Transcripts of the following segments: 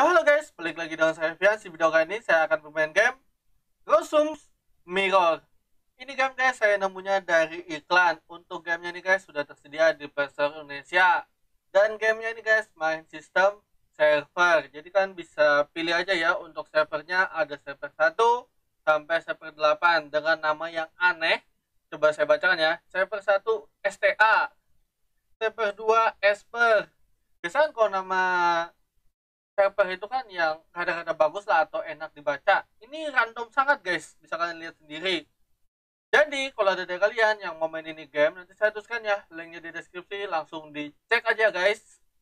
Ya halo guys, balik lagi dengan saya Fian. Di video kali ini saya akan bermain game Rosumes Mirror. Ini game guys saya nemunya dari iklan. Untuk gamenya ini guys sudah tersedia di Play Store Indonesia. Dan gamenya ini guys main sistem server. Jadi kan bisa pilih aja ya, untuk servernya ada server 1 sampai server 8 dengan nama yang aneh. Coba saya bacakan ya. Server 1 STA, server 2 Esper. Biasanya kalau nama server itu kan yang kadang-kadang bagus lah atau enak dibaca. Ini random sangat guys, bisa kalian lihat sendiri. Jadi kalau ada dari kalian yang mau main ini game, nanti saya tuliskan ya linknya di deskripsi, langsung dicek aja guys.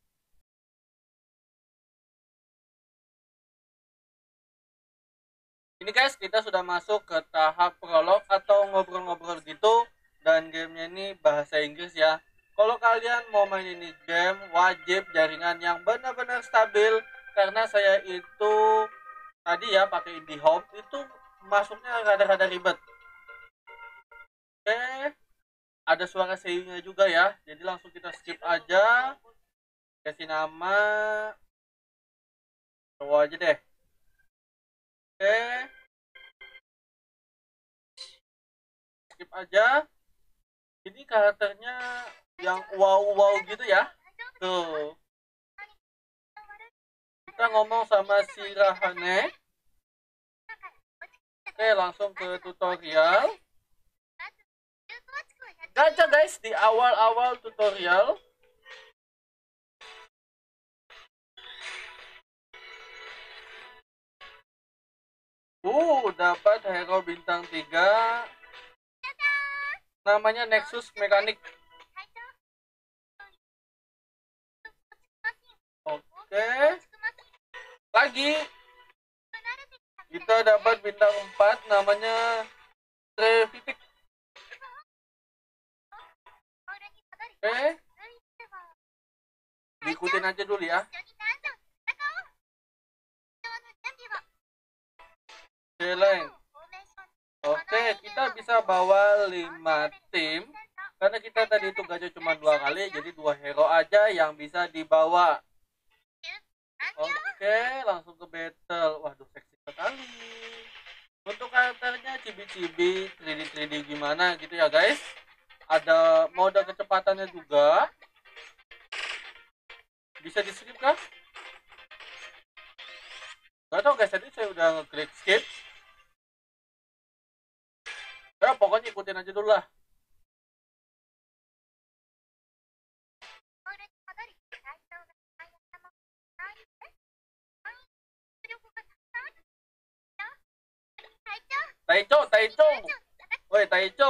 Ini guys, kita sudah masuk ke tahap prolog atau ngobrol-ngobrol gitu. Dan gamenya ini bahasa Inggris ya. Kalau kalian mau main ini game, wajib jaringan yang benar-benar stabil. Karena saya itu tadi ya pakai IndiHome, itu masuknya rada-rada ribet. Oke, ada suara sayangnya juga ya. Jadi langsung kita skip aja. Kasih nama cowok aja deh. Oke, skip aja. Ini karakternya yang wow-wow gitu ya. Tuh. Kita ngomong sama si Rahane. Oke, langsung ke tutorial. Gacha guys di awal-awal tutorial. Dapat hero bintang 3. Namanya Nexus Mekanik. Oke. Lagi kita dapat bintang 4, namanya Trevitik. Oke. Diikutin aja dulu ya. Celeng. Oke, kita bisa bawa 5 tim. Karena kita tadi itu gacha cuma 2 kali, jadi 2 hero aja yang bisa dibawa. Oke, langsung ke battle. Waduh, seksi sekali. Untuk karakternya cibi-cibi, 3D gimana gitu ya guys. Ada mode kecepatannya juga. Bisa di skip kah? Gak tau guys, tadi saya udah ngeklik skip. Ya pokoknya ikutin aja dulu lah. Taicho. Woi, Taicho.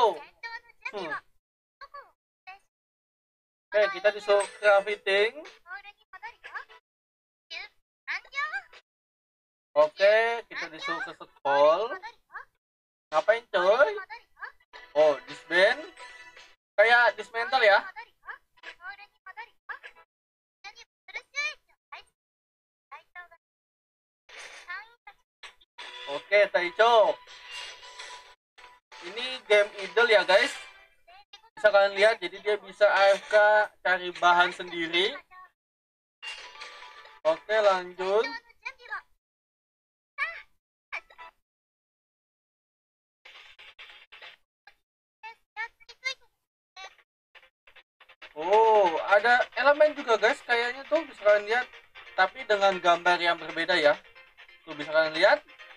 Oke, kita disuruh crafting. Oke, kita disuruh ke sekolah. Ngapain coy? Oh, disband. Kayak dismantle ya. Oke, Taicho. Ini game idle ya guys. Bisa kalian lihat, jadi dia bisa AFK cari bahan sendiri. Oke, lanjut. Ada elemen juga guys, kayaknya tuh bisa kalian lihat, tapi dengan gambar yang berbeda ya. Tuh bisa kalian lihat.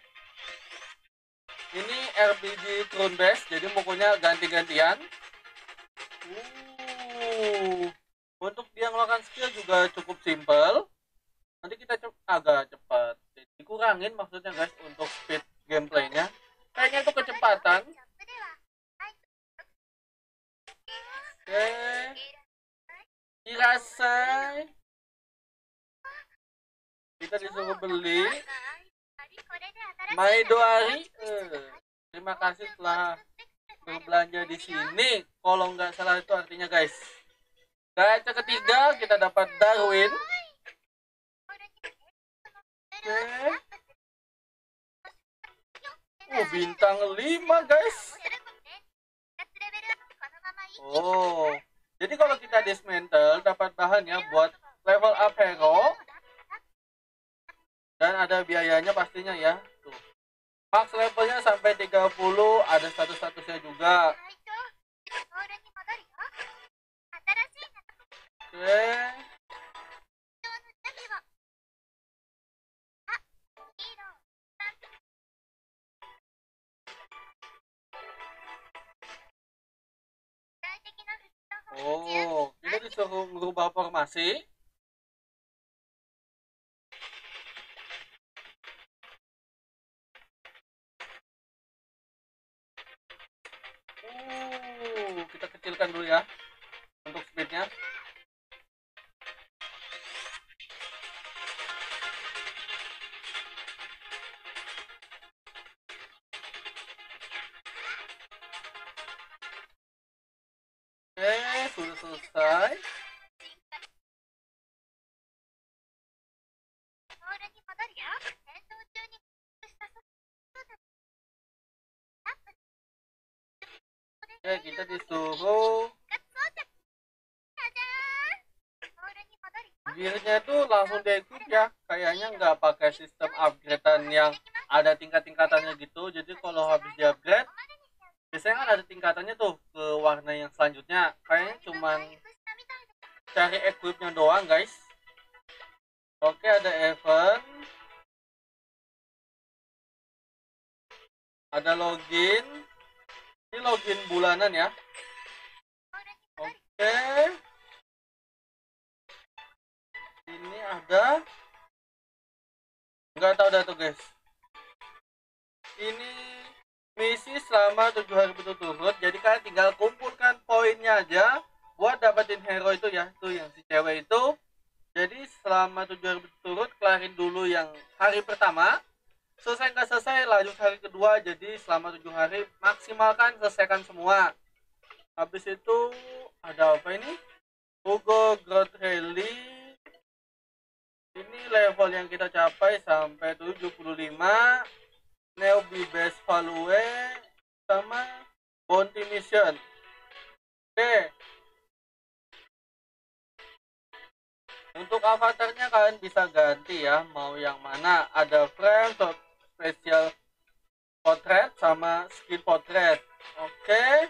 Ini RPG turn based, jadi mukulnya ganti-gantian. Untuk dia melakukan skill juga cukup simple. Nanti kita agak cepat. Dikurangin maksudnya guys untuk speed gameplaynya. Kayaknya itu kecepatan. Oke. Dirasai. Kita disuruh beli. Maidoari. Terima kasih telah berbelanja di sini. Kalau nggak salah itu artinya guys. Gacha ketiga kita dapat Darwin. Oke. Bintang 5 guys. Jadi kalau kita dismantle dapat bahan ya buat level up hero. Dan ada biayanya pastinya ya. Tuh. Max levelnya sampai 30, ada status-statusnya juga. Oke. Oh, kita disuruh merubah formasi. Kita kecilkan dulu ya untuk speednya. Oke, sudah selesai. Oke, kita disuruh gearnya tuh langsung di-equip ya. Kayaknya nggak pakai sistem upgradean yang ada tingkat-tingkatannya gitu. Jadi kalau habis di-upgrade, biasanya kan ada tingkatannya tuh ke warna yang selanjutnya. Kayaknya cuman cari equipnya doang guys. Oke, ada event, ada login. Ini login bulanan ya. Oke, ini ada, nggak tahu dah tuh guys. Ini misi selama 7 hari berturut-turut. Jadi kalian tinggal kumpulkan poinnya aja buat dapetin hero itu ya. Tuh yang si cewek itu. Jadi selama 7 hari berturut-turut, kelarin dulu yang hari pertama. Selesai nggak selesai, lanjut hari kedua. Jadi selama 7 hari maksimalkan, selesaikan semua. Habis itu ada apa ini? Hugo Growth Rally. Ini level yang kita capai sampai 75. Newbie Best Value sama Bounty Mission. Oke. Untuk avatarnya kalian bisa ganti ya, mau yang mana. Ada frame, special portrait sama skin portrait. Oke.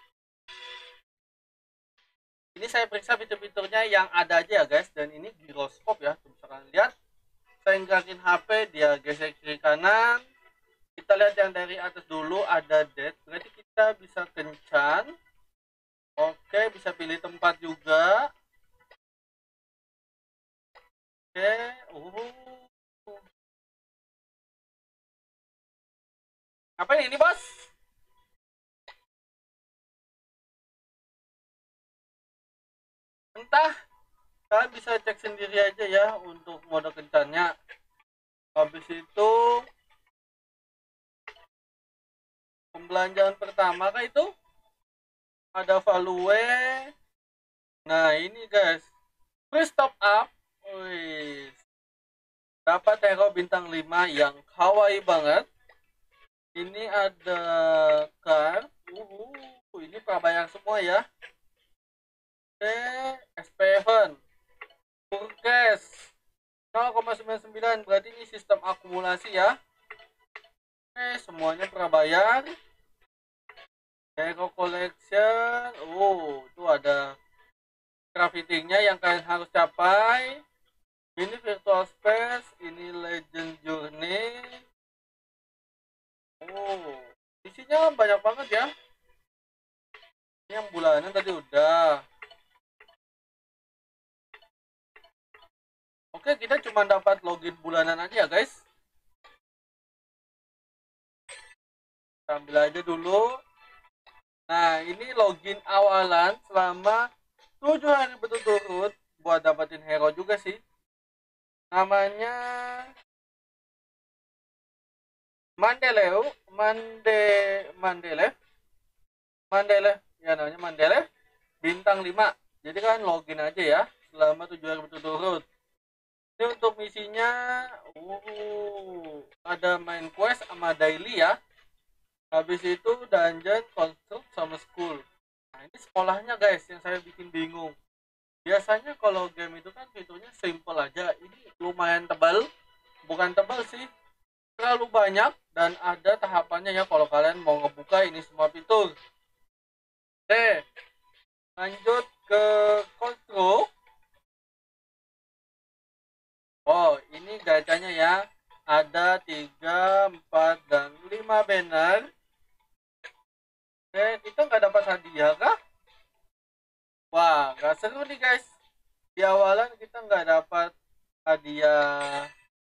Ini saya periksa fitur-fiturnya yang ada aja ya guys, dan ini giroskop ya. Bisa kalian lihat. Saya gerakin HP, dia geser kiri kanan. Kita lihat yang dari atas dulu, ada dead, berarti kita bisa kencan. Oke, bisa pilih tempat juga. Oke, apa ini bos? Entah, kalian bisa cek sendiri aja ya untuk mode kencannya. Habis itu pembelanjaan pertama kah itu? Ada value. Nah ini guys, free top up. Wih, dapat hero bintang 5 yang kawaii banget. Ini ada card. Ini prabayar semua ya. Oke, SP7 Purkes 0,99, berarti ini sistem akumulasi ya. Oke, semuanya prabayar. Hero Collection. Itu ada craftingnya yang kalian harus capai. Ini Virtual Space, ini Legend Journey. Isinya banyak banget ya. Ini yang bulanan tadi udah. Oke, kita cuma dapat login bulanan aja ya guys. Kita ambil aja dulu. Nah, ini login awalan selama 7 hari berturut-turut buat dapetin hero juga sih. Namanya Mandelev ya, namanya Mandelev bintang 5. Jadi kan login aja ya selama 7 hari berturut-turut. Ini untuk misinya ada main quest sama daily ya. Habis itu dungeon, construct sama school. Nah, ini sekolahnya guys yang saya bikin bingung. Biasanya kalau game itu kan fiturnya simple aja. Ini lumayan tebal. bukan tebal sih, terlalu banyak, dan ada tahapannya ya kalau kalian mau ngebuka ini semua fitur. Oke, lanjut ke control. Oh, ini gacanya ya, ada 3, 4, dan 5 banner. Oke, kita nggak dapat hadiah kah? Wah, nggak seru nih guys. Di awalan kita nggak dapat hadiah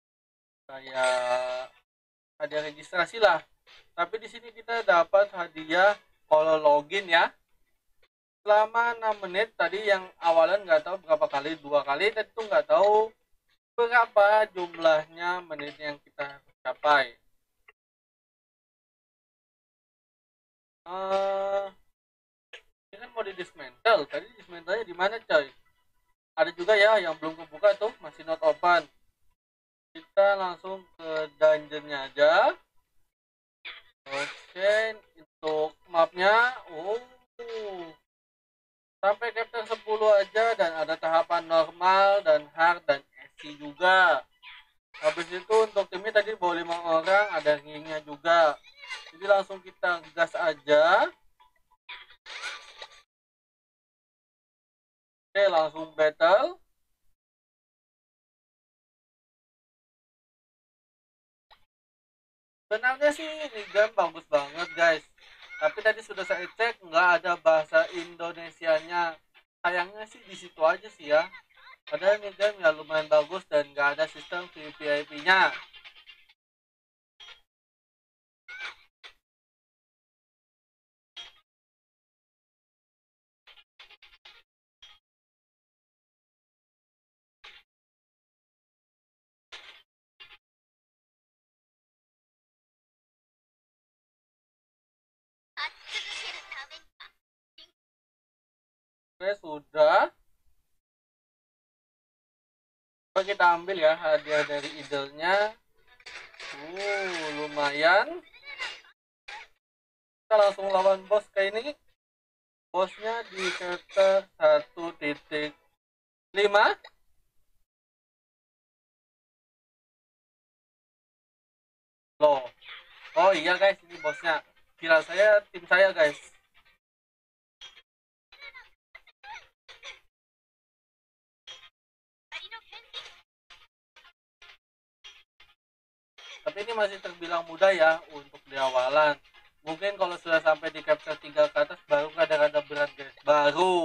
kayak hadiah registrasi lah. Tapi di sini kita dapat hadiah kalau login ya. Selama 6 menit tadi yang awalan nggak tahu berapa kali, 2 kali, tadi tuh nggak tahu berapa jumlahnya menit yang kita capai. Ini kan mau di dismantle. Tadi dismantle-nya di mana coy? Ada juga ya yang belum kebuka tuh, masih not open. Kita langsung ke dungeonnya aja. Oke, untuk mapnya, sampai chapter 10 aja, dan ada tahapan normal dan hard dan easy juga. Habis itu untuk timnya tadi bawa 5 orang, ada ringnya juga. Jadi langsung kita gas aja. Oke, langsung battle. Sebenarnya sih ini game bagus banget guys. Tapi tadi sudah saya cek nggak ada bahasa Indonesianya. Sayangnya sih di situ aja sih ya. Padahal ini game ya lumayan bagus dan nggak ada sistem VVIP-nya. Oke, sudah. Coba kita ambil ya hadiah dari idolnya. Lumayan. Kita langsung lawan bos kayak ini. Bosnya di chapter 1.5. Loh. Oh iya guys, ini bosnya. Kira saya tim saya guys. Tapi ini masih terbilang mudah ya untuk di awalan. Mungkin kalau sudah sampai di chapter 3 ke atas baru kadang-kadang berat guys. Baru.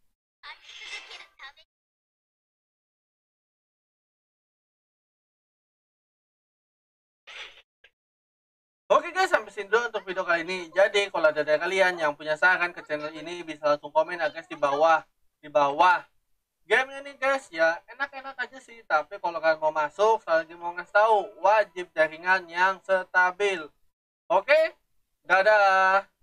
Oke guys, sampai sini dulu untuk video kali ini. Jadi kalau ada dari kalian yang punya saran ke channel ini bisa langsung komen ya guys di bawah. Game ini guys ya enak-enak aja sih. Tapi kalau kalian mau masuk, lagi mau ngasih tahu, wajib jaringan yang stabil. Oke, dadah.